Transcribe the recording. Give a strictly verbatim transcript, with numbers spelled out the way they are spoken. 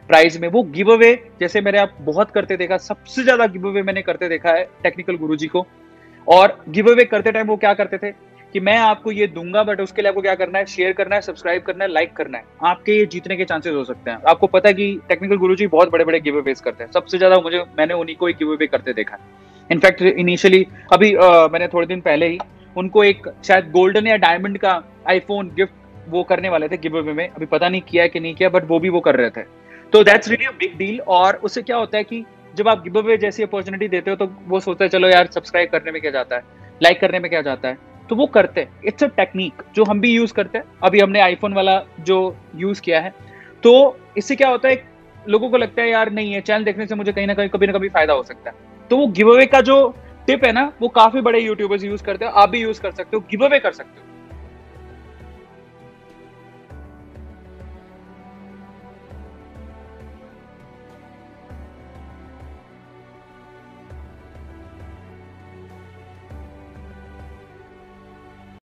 Prize में। वो give away जैसे मैंने आप बहुत करते देखा, सबसे ज्यादा गिव अवे मैंने करते देखा है टेक्निकल गुरुजी को। और गिव अवे करते टाइम वो क्या करते थे कि मैं आपको ये दूंगा, बट उसके लिए आपको क्या करना है, शेयर करना है, सब्सक्राइब करना है, लाइक करना है, आपके ये जीतने के चांसेस हो सकते हैं। आपको पता है कि टेक्निकल गुरुजी बहुत बड़े बड़े गिव अवेज करते हैं, सबसे ज्यादा मुझे मैंने उन्हीं को एक गिव अवे करते देखा है। इनफैक्ट इनिशियली अभी आ, मैंने थोड़े दिन पहले ही उनको एक शायद गोल्डन या डायमंड का आईफोन गिफ्ट वो करने वाले थे गिव अवे में, अभी पता नहीं किया है कि नहीं किया, बट वो भी वो कर रहे थे। तो that's really a big deal. और उससे क्या होता है कि जब आप गिव अवे जैसी अपॉर्चुनिटी देते हो तो वो सोचते हैं चलो यार सब्सक्राइब करने में क्या जाता है, लाइक करने में क्या जाता है, तो वो करते हैं। इट्स अ टेक्निक जो हम भी यूज करते हैं। अभी हमने आईफोन वाला जो यूज किया है, तो इससे क्या होता है, लोगों को लगता है यार नहीं है चैनल देखने से मुझे कहीं ना कहीं कभी ना कभी फायदा हो सकता है। तो वो गिव अवे का जो टिप है ना, वो काफी बड़े यूट्यूबर्स यूज करते हैं, आप भी यूज कर सकते हो, गिव अवे कर सकते हो।